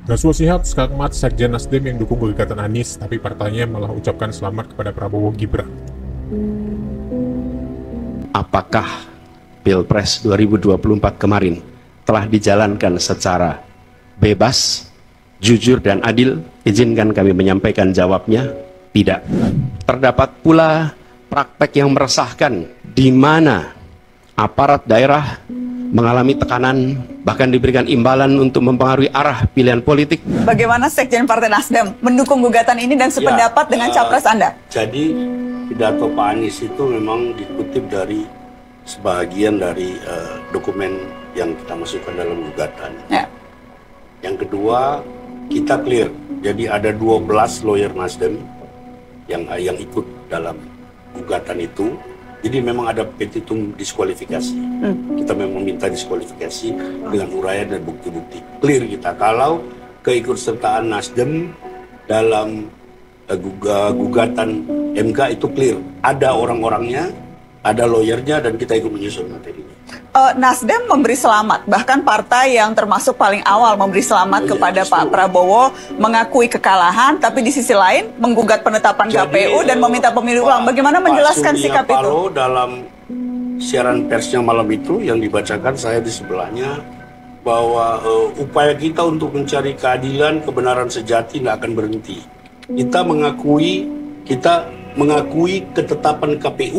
Naswa Shihab skakmat Sekjen Nasdem yang dukung gugatan Anies, tapi partainya malah ucapkan selamat kepada Prabowo Gibran. Apakah Pilpres 2024 kemarin telah dijalankan secara bebas, jujur, dan adil? Izinkan kami menyampaikan jawabnya, tidak. Terdapat pula praktek yang meresahkan, di mana aparat daerah mengalami tekanan, bahkan diberikan imbalan untuk mempengaruhi arah pilihan politik. Bagaimana Sekjen Partai Nasdem mendukung gugatan ini dan sependapat dengan capres Anda? Jadi pidato Pak Anies itu memang dikutip dari sebagian dari dokumen yang kita masukkan dalam gugatan. Ya. Yang kedua, kita clear. Jadi ada 12 lawyer Nasdem yang ikut dalam gugatan itu. Jadi memang ada petitum diskualifikasi. Kita memang minta diskualifikasi dengan uraian dan bukti-bukti. Clear kita. Kalau keikutsertaan Nasdem dalam gugatan MK itu clear. Ada orang-orangnya, ada lawyernya, dan kita ikut menyusun materinya. Nasdem memberi selamat, bahkan partai yang termasuk paling awal memberi selamat kepada Pak Prabowo, mengakui kekalahan, tapi di sisi lain menggugat penetapan KPU dan meminta pemilu ulang. Bagaimana menjelaskan sikap itu? Paloh dalam siaran persnya malam itu yang dibacakan, saya di sebelahnya, bahwa upaya kita untuk mencari keadilan, kebenaran sejati nggak akan berhenti. Kita mengakui ketetapan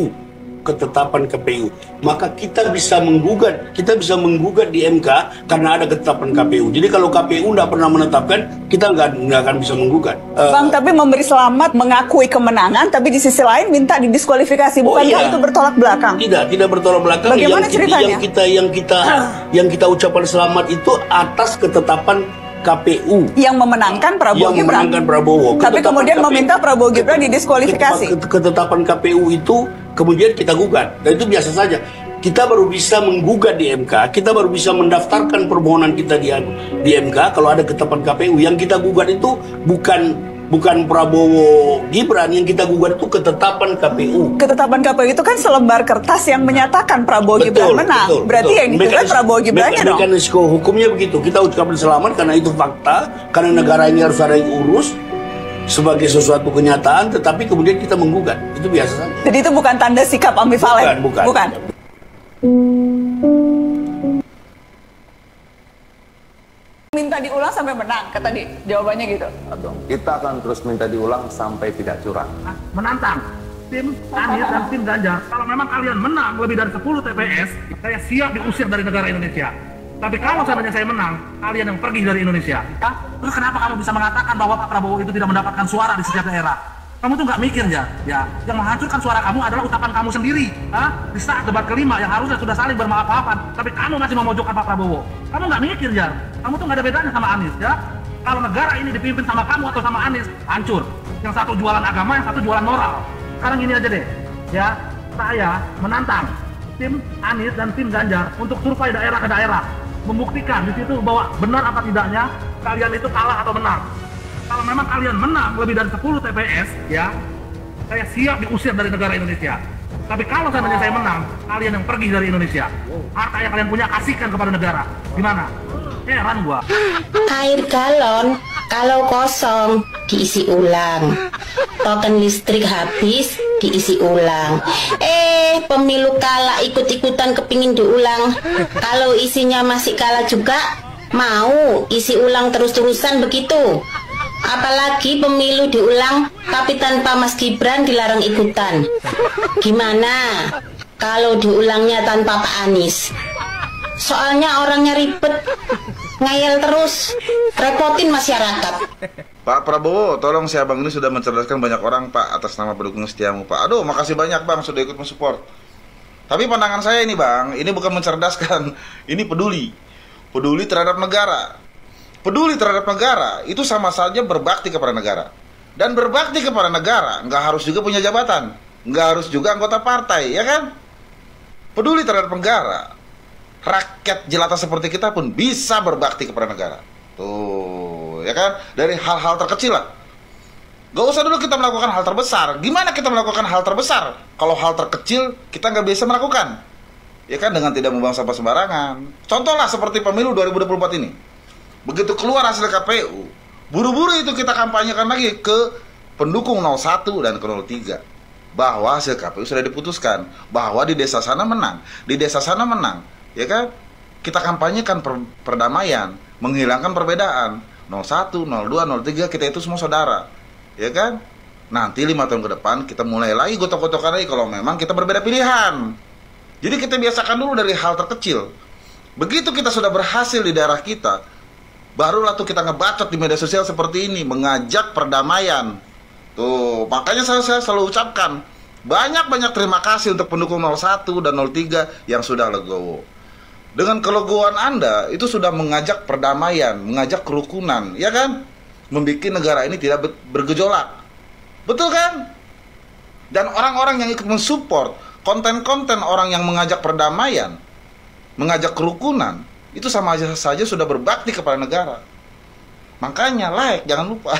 KPU, maka kita bisa menggugat di MK karena ada ketetapan KPU. Jadi kalau KPU tidak pernah menetapkan, kita nggak akan bisa menggugat. Bang, tapi memberi selamat, mengakui kemenangan, tapi di sisi lain minta didiskualifikasi. Bukankah itu bertolak belakang? Tidak bertolak belakang. Bagaimana ceritanya? Yang kita ucapkan selamat itu atas ketetapan KPU yang memenangkan Prabowo Gibran. Tapi kemudian meminta Prabowo Gibran didiskualifikasi. Ketetapan KPU itu kemudian kita gugat. Dan itu biasa saja. Kita baru bisa menggugat di MK, kita baru bisa mendaftarkan permohonan kita di MK kalau ada ketetapan KPU. Yang kita gugat itu bukan Prabowo Gibran, yang kita gugat itu ketetapan KPU. Ketetapan KPU itu kan selembar kertas yang menyatakan Prabowo Gibran menang. Berarti yang digugat Prabowo Gibrannya dong. Mekanisme hukumnya begitu. Kita ucapkan selamat karena itu fakta, karena negara ini harus ada yang urus sebagai sesuatu kenyataan, tetapi kemudian kita menggugat. Itu biasa saja. Jadi itu bukan tanda sikap ambivalen? Bukan. Minta diulang sampai menang, kata jawabannya gitu. Kita akan terus minta diulang sampai tidak curang. Menantang tim Anies dan tim Ganjar. Kalau memang kalian menang lebih dari 10 TPS, saya siap diusir dari negara Indonesia. Tapi kalau seandainya saya menang, kalian yang pergi dari Indonesia. Terus kenapa kamu bisa mengatakan bahwa Pak Prabowo itu tidak mendapatkan suara di setiap daerah? Kamu tuh nggak mikir ya? Yang menghancurkan suara kamu adalah ucapan kamu sendiri. Di saat debat kelima yang harusnya sudah saling bermaaf-maafan, tapi kamu masih memojokkan Pak Prabowo. Kamu nggak mikir ya? Kamu tuh nggak ada bedanya sama Anies ya? Kalau negara ini dipimpin sama kamu atau sama Anies, hancur. Yang satu jualan agama, yang satu jualan moral. Sekarang gini aja deh, ya, saya menantang tim Anies dan tim Ganjar untuk survei daerah ke daerah, membuktikan di situ bahwa benar apa tidaknya kalian itu kalah atau menang. Kalau memang kalian menang lebih dari 10 TPS, ya, saya siap diusir dari negara Indonesia. Tapi kalau seandainya saya menang, kalian yang pergi dari Indonesia. Harta yang kalian punya kasihkan kepada negara. Gimana? Heran gua. Air galon kalau kosong diisi ulang. Token listrik habis diisi ulang. Pemilu kalah ikut-ikutan kepingin diulang. Kalau isinya masih kalah juga, mau isi ulang terus-terusan begitu. Apalagi pemilu diulang tapi tanpa Mas Gibran dilarang ikutan. Gimana kalau diulangnya tanpa Pak Anies? Soalnya orangnya ribet, ngayal terus, repotin masyarakat. Pak Prabowo, tolong si abang ini sudah mencerdaskan banyak orang, Pak, atas nama pendukung setiamu, Pak. Aduh, makasih banyak, Bang, sudah ikut mensupport. Tapi pandangan saya ini, Bang, ini bukan mencerdaskan, ini peduli. Peduli terhadap negara. Peduli terhadap negara itu sama saja berbakti kepada negara. Dan berbakti kepada negara nggak harus juga punya jabatan, nggak harus juga anggota partai, ya kan? Peduli terhadap negara. Rakyat jelata seperti kita pun bisa berbakti kepada negara. Tuh, ya kan? Dari hal-hal terkecil lah. Gak usah dulu kita melakukan hal terbesar. Gimana kita melakukan hal terbesar kalau hal terkecil kita nggak bisa melakukan? Ya kan, dengan tidak membuang sampah sembarangan. Contohlah seperti pemilu 2024 ini. Begitu keluar hasil KPU, buru-buru itu kita kampanyekan lagi ke pendukung 01 dan ke 03 bahwa hasil KPU sudah diputuskan, bahwa di desa sana menang, ya kan? Kita kampanyekan perdamaian, menghilangkan perbedaan. 01, 02, 03 kita itu semua saudara, ya kan? Nanti 5 tahun ke depan kita mulai lagi gotok-gotokan lagi kalau memang kita berbeda pilihan. Jadi kita biasakan dulu dari hal terkecil. Begitu kita sudah berhasil di daerah kita, barulah tuh kita ngebacot di media sosial seperti ini, mengajak perdamaian. Tuh, makanya saya selalu ucapkan banyak-banyak terima kasih untuk pendukung 01 dan 03 yang sudah legowo. Dengan kelegoan Anda, itu sudah mengajak perdamaian, mengajak kerukunan, ya kan? Membuat negara ini tidak bergejolak. Betul kan? Dan orang-orang yang ikut mensupport konten-konten orang yang mengajak perdamaian, mengajak kerukunan, itu sama saja sudah berbakti kepada negara. Makanya like, jangan lupa.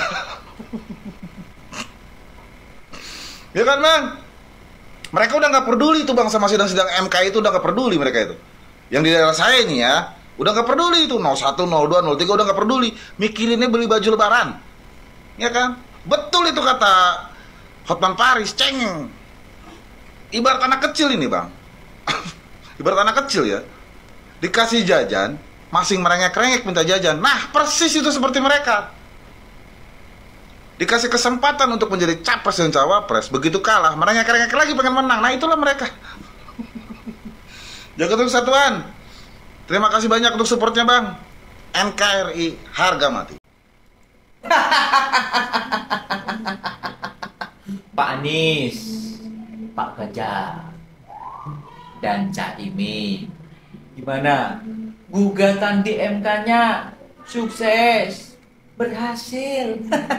Ya kan Bang? Mereka udah gak peduli itu Bang sama sidang-sidang MK itu, udah gak peduli mereka itu. Yang di daerah saya ini ya, udah gak peduli itu 01, 02, 03 udah gak peduli. Mikirinnya beli baju lebaran. Ya kan? Betul itu kata Hotman Paris, cengeng. Ibarat anak kecil ini Bang. Ibarat anak kecil ya, dikasih jajan, masing merengek-rengek minta jajan. Nah, persis itu seperti mereka. Dikasih kesempatan untuk menjadi capres dan cawapres, begitu kalah, merengek-rengek lagi pengen menang. Nah, itulah mereka. Jaga terus Kesatuan. Terima kasih banyak untuk supportnya Bang. NKRI harga mati. Pak Anies, Pak Ganjar, dan Caimin, gimana? Gugatan di MK-nya sukses, berhasil.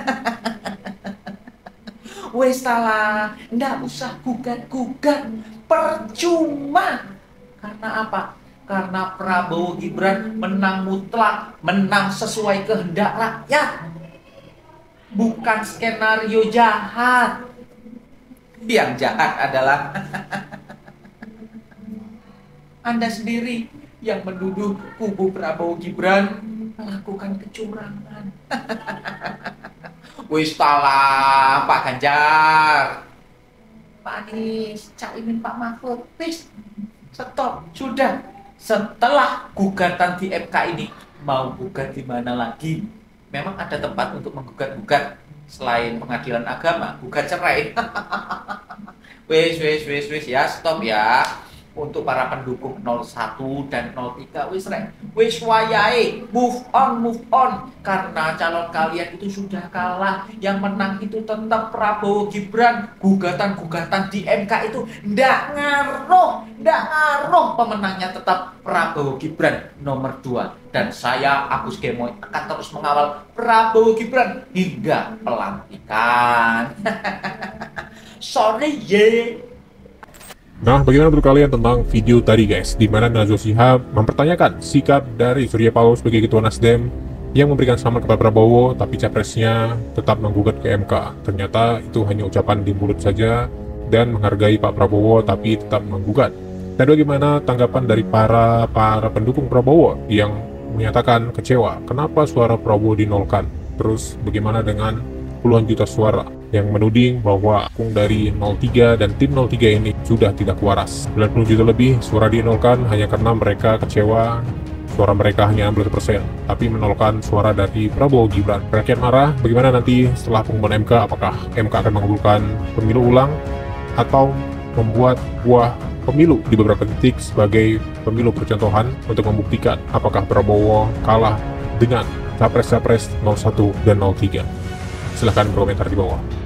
Wes salah, ndak usah gugat-gugat, percuma. Karena apa? Karena Prabowo Gibran menang mutlak, menang sesuai kehendak rakyat. Bukan skenario jahat. Yang jahat adalah Anda sendiri yang menuduh kubu Prabowo Gibran melakukan kecurangan. Wis salah Pak Ganjar, Pak Anies, Caimin, Pak Mahfud. Wis stop, sudah. Setelah gugatan di MK ini, mau gugat di mana lagi? Memang ada tempat untuk menggugat-gugat selain pengadilan agama, gugat cerai. Wis ya, stop ya. Untuk para pendukung 01 dan 03, wis wayahe, move on. Karena calon kalian itu sudah kalah. Yang menang itu tetap Prabowo Gibran. Gugatan-gugatan di MK itu ndak ngaruh. Pemenangnya tetap Prabowo Gibran nomor 2. Dan saya, Agus Gemoy, akan terus mengawal Prabowo Gibran hingga pelantikan. Sorry ye. Nah, bagaimana menurut kalian tentang video tadi guys, di mana Najwa Shihab mempertanyakan sikap dari Surya Paloh sebagai Ketua Nasdem yang memberikan selamat kepada Prabowo, tapi capresnya tetap menggugat ke MK. Ternyata itu hanya ucapan di mulut saja dan menghargai Pak Prabowo tapi tetap menggugat. Dan bagaimana tanggapan dari para pendukung Prabowo yang menyatakan kecewa kenapa suara Prabowo dinolkan? Terus bagaimana dengan puluhan juta suara yang menuding bahwa akun dari 03 dan tim 03 ini sudah tidak waras. 90 juta lebih suara dinolkan hanya karena mereka kecewa suara mereka hanya 16%, tapi menolkan suara dari Prabowo Gibran. Rakyat marah, bagaimana nanti setelah pengumuman MK? Apakah MK akan mengabulkan pemilu ulang atau membuat buah pemilu di beberapa titik sebagai pemilu percontohan untuk membuktikan apakah Prabowo kalah dengan capres-capres 01 dan 03? Silahkan berkomentar di bawah.